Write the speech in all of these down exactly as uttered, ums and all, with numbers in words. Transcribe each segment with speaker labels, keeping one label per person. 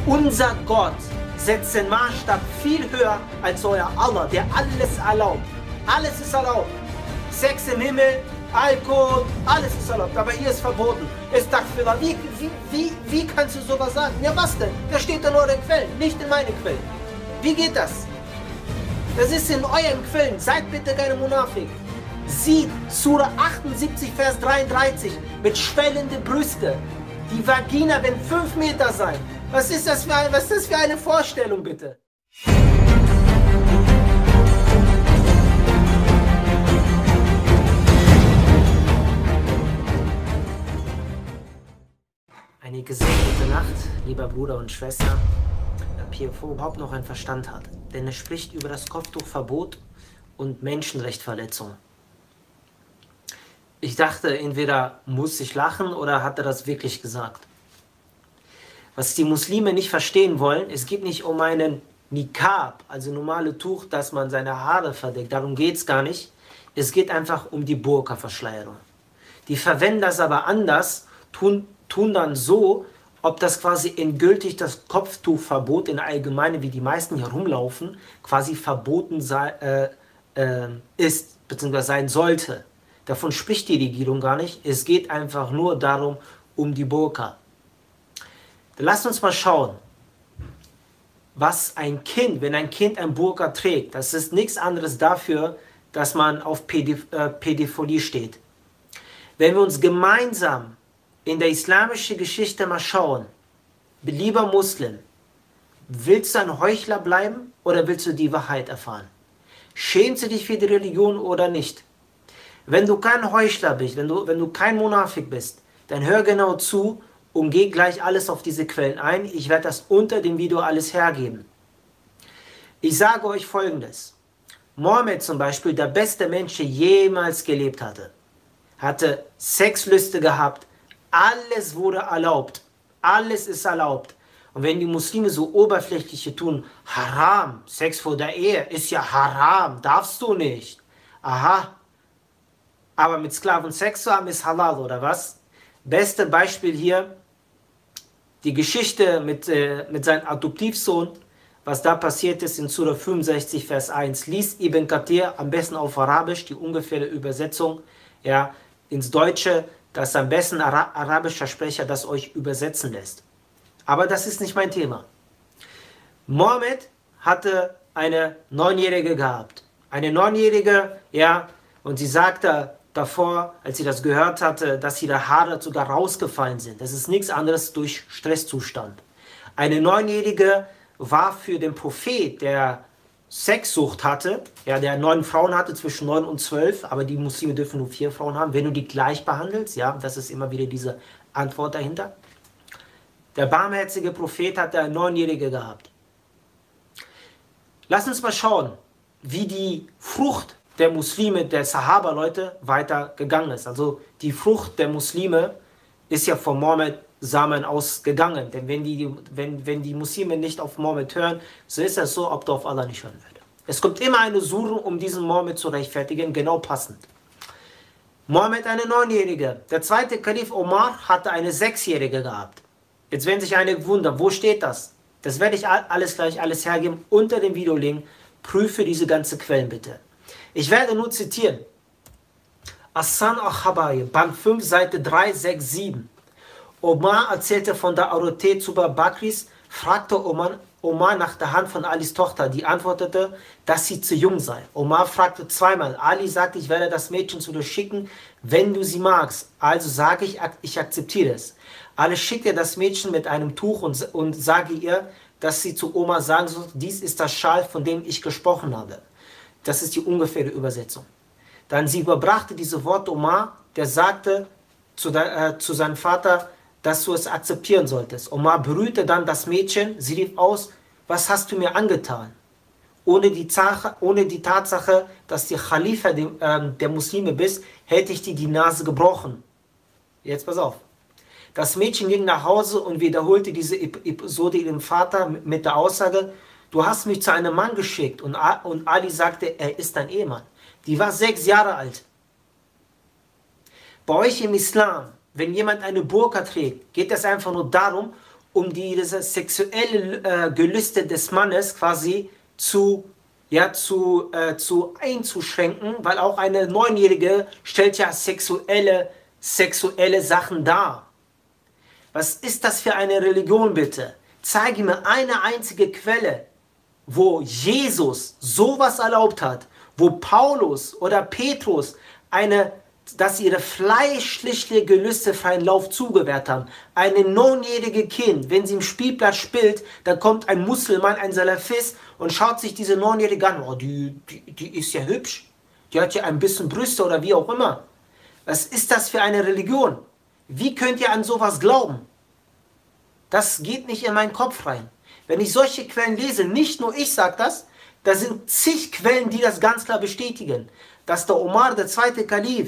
Speaker 1: Unser Gott setzt den Maßstab viel höher als euer Allah, der alles erlaubt. Alles ist erlaubt. Sex im Himmel, Alkohol, alles ist erlaubt, aber hier ist verboten. Ist Takfir. Wie, wie, wie, wie kannst du sowas sagen? Ja, was denn? Das steht in euren Quellen, nicht in meinen Quellen. Wie geht das? Das ist in euren Quellen. Seid bitte keine Munafik. Sieht Surah achtundsiebzig, Vers dreiunddreißig mit schwellenden Brüste. Die Vagina wird fünf Meter sein. Was ist das für, ein, was ist das für eine Vorstellung, bitte? Eine gesegnete Nacht, lieber Bruder und Schwester, da P F O überhaupt noch einen Verstand hat. Denn er spricht über das Kopftuchverbot und Menschenrechtsverletzung. Ich dachte, entweder muss ich lachen oder hat er das wirklich gesagt. Was die Muslime nicht verstehen wollen, es geht nicht um einen Niqab, also normale Tuch, dass man seine Haare verdeckt. Darum geht es gar nicht. Es geht einfach um die Burka-Verschleierung. Die verwenden das aber anders, tun, tun dann so, ob das quasi endgültig das Kopftuchverbot in Allgemeine, wie die meisten hier rumlaufen, quasi verboten sei, äh, äh, ist, beziehungsweise sein sollte. Davon spricht die Regierung gar nicht. Es geht einfach nur darum, um die Burka. Lasst uns mal schauen, was ein Kind, wenn ein Kind ein Burka trägt, das ist nichts anderes dafür, dass man auf Pädophilie steht. Wenn wir uns gemeinsam in der islamischen Geschichte mal schauen, lieber Muslim, willst du ein Heuchler bleiben oder willst du die Wahrheit erfahren? Schämst du dich für die Religion oder nicht? Wenn du kein Heuchler bist, wenn du, wenn du kein Monafik bist, dann hör genau zu und geh gleich alles auf diese Quellen ein. Ich werde das unter dem Video alles hergeben. Ich sage euch Folgendes. Mohammed zum Beispiel, der beste Mensch, der jemals gelebt hatte, hatte Sexlüste gehabt. Alles wurde erlaubt. Alles ist erlaubt. Und wenn die Muslime so oberflächliche tun, Haram, Sex vor der Ehe, ist ja Haram, darfst du nicht. Aha. Aber mit Sklaven Sex zu haben ist halal, oder was? Beste Beispiel hier, die Geschichte mit, äh, mit seinem Adoptivsohn, was da passiert ist in Surah fünfundsechzig, Vers eins. Lies Ibn Kathir, am besten auf Arabisch, die ungefähre Übersetzung, ja, ins Deutsche, dass am besten Ara arabischer Sprecher das euch übersetzen lässt. Aber das ist nicht mein Thema. Mohammed hatte eine Neunjährige gehabt. Eine Neunjährige, ja, und sie sagte davor, als sie das gehört hatte, dass ihre Haare sogar rausgefallen sind. Das ist nichts anderes durch Stresszustand. Eine Neunjährige war für den Prophet, der Sexsucht hatte, ja, der neun Frauen hatte, zwischen neun und zwölf, aber die Muslime dürfen nur vier Frauen haben, wenn du die gleich behandelst, ja, das ist immer wieder diese Antwort dahinter. Der barmherzige Prophet hatte eine Neunjährige gehabt. Lass uns mal schauen, wie die Frucht der Muslime, der Sahaba-Leute, weitergegangen ist. Also die Frucht der Muslime ist ja von Mohammed Samen ausgegangen. Denn wenn die, wenn, wenn die Muslime nicht auf Mohammed hören, so ist es so, ob du auf Allah nicht hören würdest. Es kommt immer eine Sure, um diesen Mohammed zu rechtfertigen, genau passend. Mohammed eine Neunjährige. Der zweite Kalif Omar hatte eine Sechsjährige gehabt. Jetzt werden sich einige wundern, wo steht das? Das werde ich alles gleich alles hergeben unter dem Videolink. Prüfe diese ganzen Quellen bitte. Ich werde nur zitieren. As-San al-Khabai, Band fünf, Seite drei sechs sieben. Omar erzählte von der Autorität zu Bakris, fragte Omar, Omar nach der Hand von Alis Tochter, die antwortete, dass sie zu jung sei. Omar fragte zweimal. Ali sagte, ich werde das Mädchen zu dir schicken, wenn du sie magst. Also sage ich, ich akzeptiere es. Ali schickte das Mädchen mit einem Tuch und, und sage ihr, dass sie zu Omar sagen soll, dies ist das Schal, von dem ich gesprochen habe. Das ist die ungefähre Übersetzung. Dann sie überbrachte diese Worte Omar, der sagte zu, der, äh, zu seinem Vater, dass du es akzeptieren solltest. Omar berührte dann das Mädchen, sie rief aus, was hast du mir angetan? Ohne die, Sache, ohne die Tatsache, dass du Khalifa de, äh, der Muslime bist, hätte ich dir die Nase gebrochen. Jetzt pass auf. Das Mädchen ging nach Hause und wiederholte diese Episode ihrem Vater mit der Aussage, du hast mich zu einem Mann geschickt. Und Ali sagte, er ist dein Ehemann. Die war sechs Jahre alt. Bei euch im Islam, wenn jemand eine Burka trägt, geht es einfach nur darum, um diese sexuelle äh, Gelüste des Mannes quasi zu, ja, zu, äh, zu einzuschränken, weil auch eine Neunjährige stellt ja sexuelle, sexuelle Sachen dar. Was ist das für eine Religion, bitte? Zeige mir eine einzige Quelle, wo Jesus sowas erlaubt hat, wo Paulus oder Petrus eine, dass ihre fleischliche Gelüste freien Lauf zugewehrt haben. Eine neunjährige Kind, wenn sie im Spielplatz spielt, dann kommt ein Muselmann, ein Salafist und schaut sich diese neunjährige an. Oh, die, die, die ist ja hübsch. Die hat ja ein bisschen Brüste oder wie auch immer. Was ist das für eine Religion? Wie könnt ihr an sowas glauben? Das geht nicht in meinen Kopf rein. Wenn ich solche Quellen lese, nicht nur ich sage das, da sind zig Quellen, die das ganz klar bestätigen, dass der Omar, der zweite Kalif,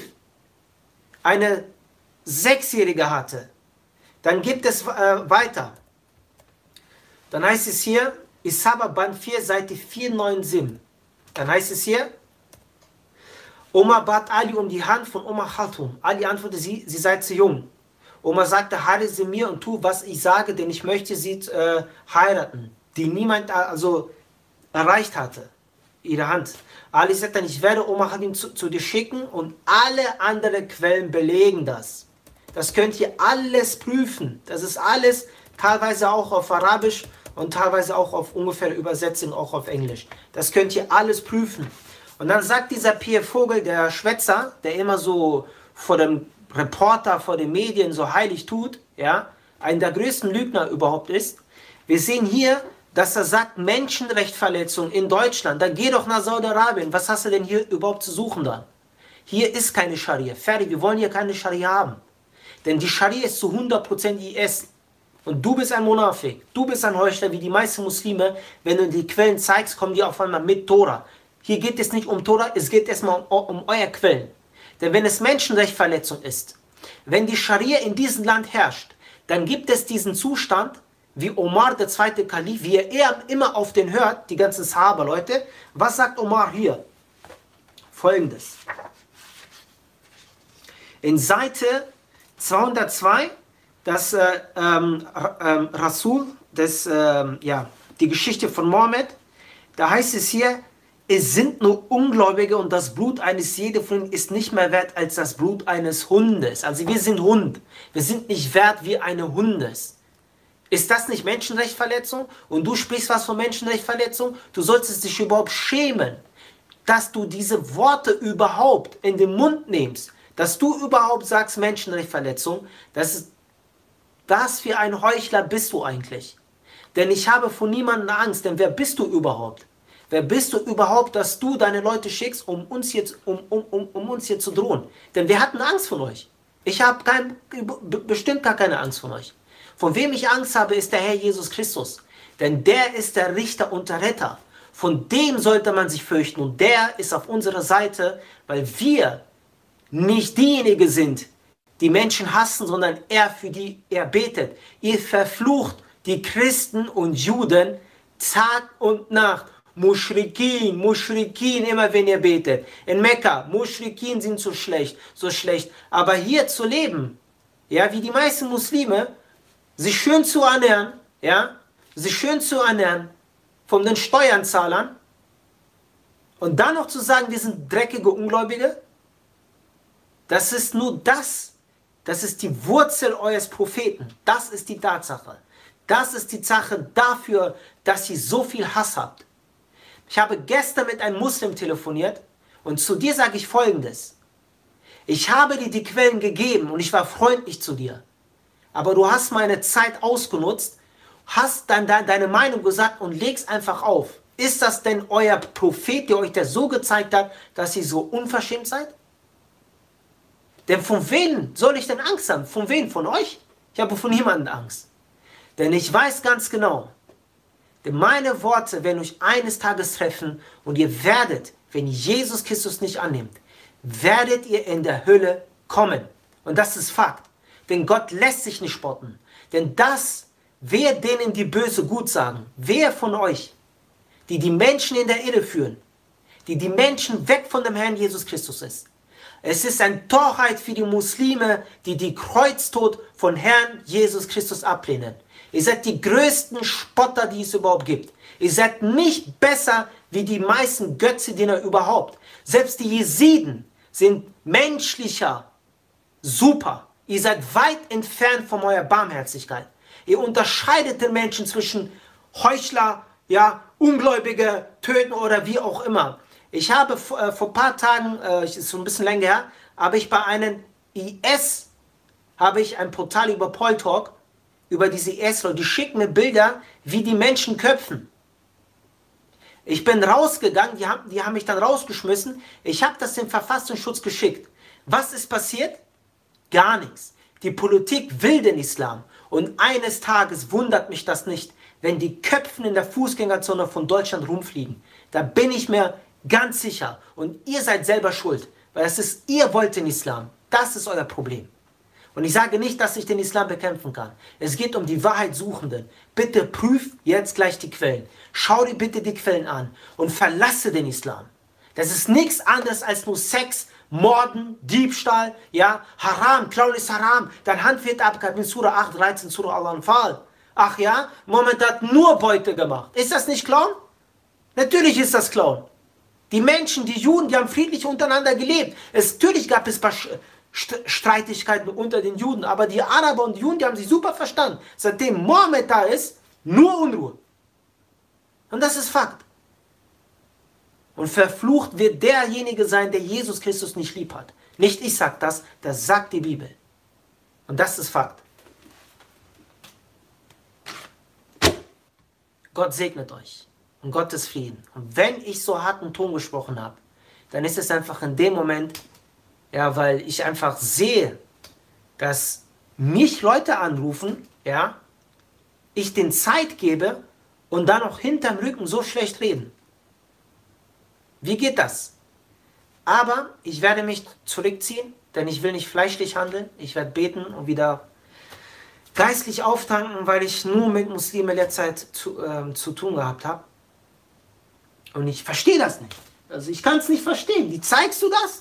Speaker 1: eine Sechsjährige hatte. Dann gibt es äh, weiter. Dann heißt es hier, Isaba Band vier, Seite vierhundertneunundsieben. Dann heißt es hier, Omar bat Ali um die Hand von Omar Khattum. Ali antwortete, sie, sie sei zu jung. Omar sagte, heirate sie mir und tu, was ich sage, denn ich möchte sie äh, heiraten, die niemand also erreicht hatte, ihre Hand. Ali sagte dann, ich werde Omar Khattum zu, zu dir schicken und alle anderen Quellen belegen das. Das könnt ihr alles prüfen. Das ist alles teilweise auch auf Arabisch und teilweise auch auf ungefähr Übersetzung, auch auf Englisch. Das könnt ihr alles prüfen. Und dann sagt dieser Pierre Vogel, der Schwätzer, der immer so vor dem Reporter, vor den Medien so heilig tut, ja, einer der größten Lügner überhaupt ist. Wir sehen hier, dass er sagt, Menschenrechtsverletzung in Deutschland, dann geh doch nach Saudi-Arabien, was hast du denn hier überhaupt zu suchen da? Hier ist keine Scharia, fertig, wir wollen hier keine Scharia haben. Denn die Scharia ist zu hundert Prozent I S. Und du bist ein Monafik, du bist ein Heuchler wie die meisten Muslime, wenn du die Quellen zeigst, kommen die auf einmal mit Tora. Hier geht es nicht um Tora, es geht erstmal um, um euer Quellen. Denn wenn es Menschenrechtsverletzung ist, wenn die Scharia in diesem Land herrscht, dann gibt es diesen Zustand, wie Omar, der zweite Kalif, wie er immer auf den hört, die ganzen Sahaba, Leute. Was sagt Omar hier? Folgendes. In Seite zweihundertzwei, das äh, ähm, ähm, Rasul, das, äh, ja, die Geschichte von Mohammed, da heißt es hier, es sind nur Ungläubige und das Blut eines jeden von ihnen ist nicht mehr wert als das Blut eines Hundes. Also wir sind Hund. Wir sind nicht wert wie eine Hundes. Ist das nicht Menschenrechtsverletzung? Und du sprichst was von Menschenrechtsverletzung? Du solltest dich überhaupt schämen, dass du diese Worte überhaupt in den Mund nimmst. Dass du überhaupt sagst Menschenrechtsverletzung. Das ist, was für ein Heuchler bist du eigentlich? Denn ich habe vor niemandem Angst. Denn wer bist du überhaupt? Wer bist du überhaupt, dass du deine Leute schickst, um uns jetzt, um, um, um, um uns hier zu drohen? Denn wir hatten Angst von euch. Ich habe kein, bestimmt gar keine Angst von euch. Von wem ich Angst habe, ist der Herr Jesus Christus. Denn der ist der Richter und der Retter. Von dem sollte man sich fürchten. Und der ist auf unserer Seite, weil wir nicht diejenigen sind, die Menschen hassen, sondern er für die er betet. Ihr verflucht die Christen und Juden Tag und Nacht. Mushrikin, Mushrikin, immer wenn ihr betet. In Mekka, Mushrikin sind so schlecht, so schlecht. Aber hier zu leben, ja, wie die meisten Muslime, sich schön zu ernähren, ja, sich schön zu ernähren von den Steuerzahlern und dann noch zu sagen, wir sind dreckige Ungläubige, das ist nur das, das ist die Wurzel eures Propheten. Das ist die Tatsache. Das ist die Sache dafür, dass ihr so viel Hass habt. Ich habe gestern mit einem Muslim telefoniert und zu dir sage ich Folgendes. Ich habe dir die Quellen gegeben und ich war freundlich zu dir. Aber du hast meine Zeit ausgenutzt, hast dann deine Meinung gesagt und legst einfach auf. Ist das denn euer Prophet, der euch das so gezeigt hat, dass ihr so unverschämt seid? Denn von wem soll ich denn Angst haben? Von wem? Von euch? Ich habe von niemandem Angst. Denn ich weiß ganz genau, denn meine Worte werden euch eines Tages treffen und ihr werdet, wenn Jesus Christus nicht annimmt, werdet ihr in der Hölle kommen. Und das ist Fakt. Denn Gott lässt sich nicht spotten. Denn das, wer denen die Böse gut sagen, wer von euch, die die Menschen in der Irre führen, die die Menschen weg von dem Herrn Jesus Christus ist. Es ist eine Torheit für die Muslime, die die Kreuztod von Herrn Jesus Christus ablehnen. Ihr seid die größten Spotter, die es überhaupt gibt. Ihr seid nicht besser wie die meisten Götzediener überhaupt. Selbst die Jesiden sind menschlicher. Super. Ihr seid weit entfernt von eurer Barmherzigkeit. Ihr unterscheidet den Menschen zwischen Heuchler, ja, Ungläubige, Töten oder wie auch immer. Ich habe äh, vor ein paar Tagen, äh, ist so ein bisschen länger her, habe ich bei einem I S, habe ich ein Portal über Poltalk, über diese I S-Leute, die schicken mir Bilder, wie die Menschen köpfen. Ich bin rausgegangen, die haben, die haben mich dann rausgeschmissen, ich habe das dem Verfassungsschutz geschickt. Was ist passiert? Gar nichts. Die Politik will den Islam. Und eines Tages wundert mich das nicht, wenn die Köpfen in der Fußgängerzone von Deutschland rumfliegen. Da bin ich mir ganz sicher. Und ihr seid selber schuld. Weil es ist, ihr wollt den Islam. Das ist euer Problem. Und ich sage nicht, dass ich den Islam bekämpfen kann. Es geht um die Wahrheitssuchenden. Bitte prüf jetzt gleich die Quellen. Schau dir bitte die Quellen an und verlasse den Islam. Das ist nichts anderes als nur Sex, Morden, Diebstahl, ja, Haram, Klauen ist Haram. Dein Hand wird abgehalten in Surah acht, dreizehn, Surah Al-Anfal. Ach ja, Mohammed hat nur Beute gemacht. Ist das nicht Klauen? Natürlich ist das Klauen. Die Menschen, die Juden, die haben friedlich untereinander gelebt. Es, natürlich gab es ein paar Streitigkeiten unter den Juden, aber die Araber und die Juden, die haben sich super verstanden. Seitdem Mohammed da ist, nur Unruhe. Und das ist Fakt. Und verflucht wird derjenige sein, der Jesus Christus nicht lieb hat. Nicht ich sage das, das sagt die Bibel. Und das ist Fakt. Gott segnet euch und Gottes Frieden. Und wenn ich so harten Ton gesprochen habe, dann ist es einfach in dem Moment, ja, weil ich einfach sehe, dass mich Leute anrufen, ja, ich den Zeit gebe und dann auch hinterm Rücken so schlecht reden. Wie geht das? Aber ich werde mich zurückziehen, denn ich will nicht fleischlich handeln. Ich werde beten und wieder geistlich auftanken, weil ich nur mit Muslimen in der Zeit zu, äh, zu tun gehabt habe. Und ich verstehe das nicht. Also ich kann es nicht verstehen. Wie zeigst du das?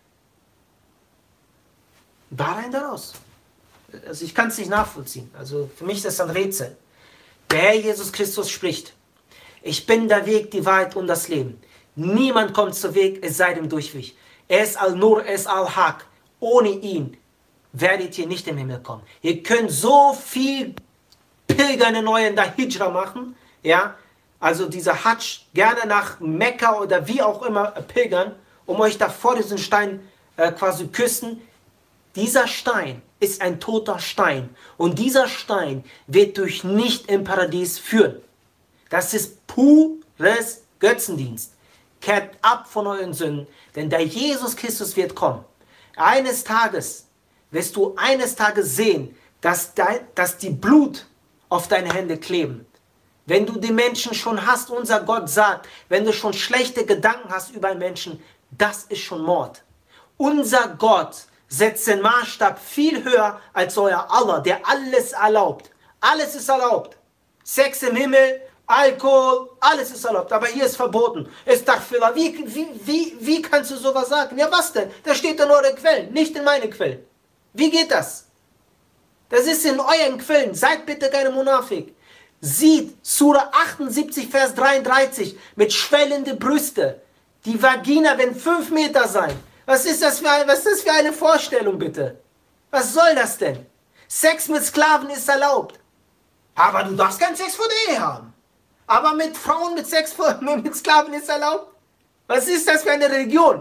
Speaker 1: Da rein, da raus. Also ich kann es nicht nachvollziehen. Also für mich ist das ein Rätsel. Der Herr Jesus Christus spricht: Ich bin der Weg, die Wahrheit und das Leben. Niemand kommt zu Weg, es sei dem durch mich. Er ist Al-Nur, er ist Al-Haq. Ohne ihn werdet ihr nicht im Himmel kommen. Ihr könnt so viel Pilgerne neu in der Hijra machen, ja, also dieser Hajj, gerne nach Mekka oder wie auch immer pilgern, um euch da vor diesen Stein äh, quasi küssen. Dieser Stein ist ein toter Stein und dieser Stein wird euch nicht im Paradies führen. Das ist pures Götzendienst. Kehrt ab von euren Sünden, denn der Jesus Christus wird kommen. Eines Tages wirst du eines Tages sehen, dass, dein, dass die Blut auf deine Hände kleben. Wenn du die Menschen schon hast, unser Gott sagt, wenn du schon schlechte Gedanken hast über einen Menschen, das ist schon Mord. Unser Gott setzt den Maßstab viel höher als euer Allah, der alles erlaubt. Alles ist erlaubt. Sex im Himmel, Alkohol, alles ist erlaubt, aber hier ist verboten. Astaghfirullah. Wie, wie, wie, wie kannst du sowas sagen? Ja, was denn? Das steht in euren Quellen, nicht in meinen Quellen. Wie geht das? Das ist in euren Quellen. Seid bitte keine Munafik. Sieht Surah achtundsiebzig, Vers dreiunddreißig mit schwellenden Brüste. Die Vagina wird fünf Meter sein. Was ist das für ein, was ist das für eine Vorstellung, bitte? Was soll das denn? Sex mit Sklaven ist erlaubt. Aber du darfst keinen Sex vor der Ehe haben. Aber mit Frauen mit Sex vor, mit Sklaven ist erlaubt? Was ist das für eine Religion?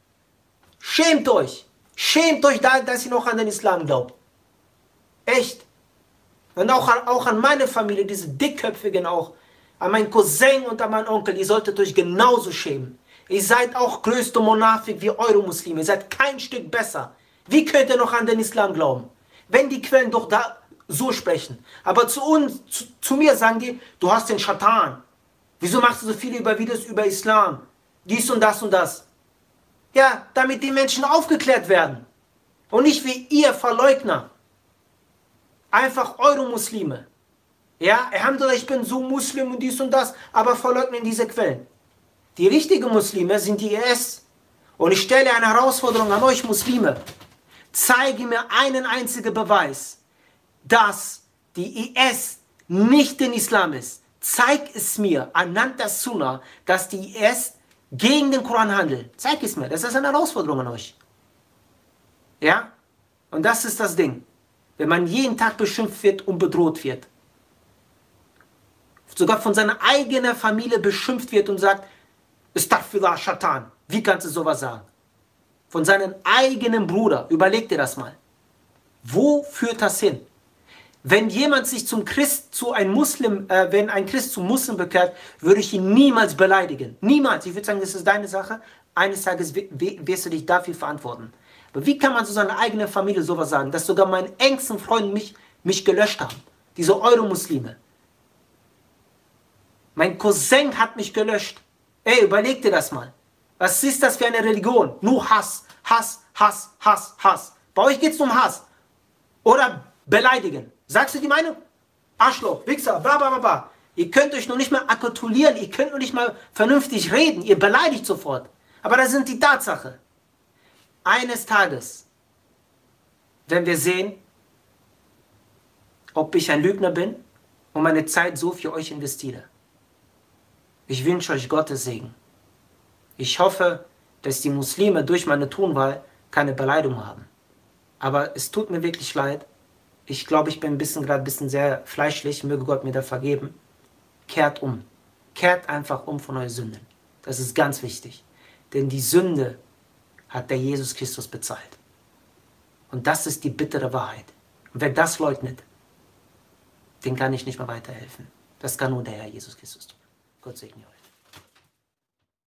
Speaker 1: Schämt euch. Schämt euch, dass ihr noch an den Islam glaubt. Echt. Und auch an, auch an meine Familie, diese Dickköpfigen auch. An meinen Cousin und an meinen Onkel. Ihr solltet euch genauso schämen. Ihr seid auch größte Monafik wie eure Muslime. Ihr seid kein Stück besser. Wie könnt ihr noch an den Islam glauben? Wenn die Quellen doch da so sprechen. Aber zu uns, zu, zu mir sagen die, du hast den Schatan. Wieso machst du so viele über Videos über Islam? Dies und das und das. Ja, damit die Menschen aufgeklärt werden. Und nicht wie ihr Verleugner. Einfach eure Muslime. Ja, Alhamdulillah, ich bin so Muslim und dies und das, aber verleugnen diese Quellen. Die richtigen Muslime sind die I S. Und ich stelle eine Herausforderung an euch Muslime. Zeige mir einen einzigen Beweis, dass die I S nicht den Islam ist, zeig es mir anhand der Sunna, dass die erst gegen den Koran handeln. Zeig es mir. Das ist eine Herausforderung an euch. Ja? Und das ist das Ding. Wenn man jeden Tag beschimpft wird und bedroht wird, sogar von seiner eigenen Familie beschimpft wird und sagt, Astaghfirullah, Shaitan. Wie kannst du sowas sagen? Von seinem eigenen Bruder. Überleg dir das mal. Wo führt das hin? Wenn jemand sich zum Christ, zu einem Muslim, äh, wenn ein Christ zum Muslim bekehrt, würde ich ihn niemals beleidigen. Niemals. Ich würde sagen, das ist deine Sache. Eines Tages wirst du dich dafür verantworten. Aber wie kann man zu seiner eigenen Familie sowas sagen, dass sogar meine engsten Freunde mich, mich gelöscht haben? Diese Euro-Muslime. Mein Cousin hat mich gelöscht. Ey, überleg dir das mal. Was ist das für eine Religion? Nur Hass, Hass, Hass, Hass, Hass. Bei euch geht es um Hass. Oder beleidigen. Sagst du die Meinung? Arschloch, Wichser, bla bla bla bla. Ihr könnt euch noch nicht mal akkumulieren, ihr könnt noch nicht mal vernünftig reden, ihr beleidigt sofort. Aber das sind die Tatsache. Eines Tages, wenn wir sehen, ob ich ein Lügner bin und meine Zeit so für euch investiere. Ich wünsche euch Gottes Segen. Ich hoffe, dass die Muslime durch meine Tonwahl keine Beleidigung haben. Aber es tut mir wirklich leid. Ich glaube, ich bin ein bisschen gerade ein bisschen sehr fleischlich. Möge Gott mir da vergeben. Kehrt um. Kehrt einfach um von euren Sünden. Das ist ganz wichtig. Denn die Sünde hat der Jesus Christus bezahlt. Und das ist die bittere Wahrheit. Und wer das leugnet, dem kann ich nicht mehr weiterhelfen. Das kann nur der Herr Jesus Christus tun. Gott segne euch.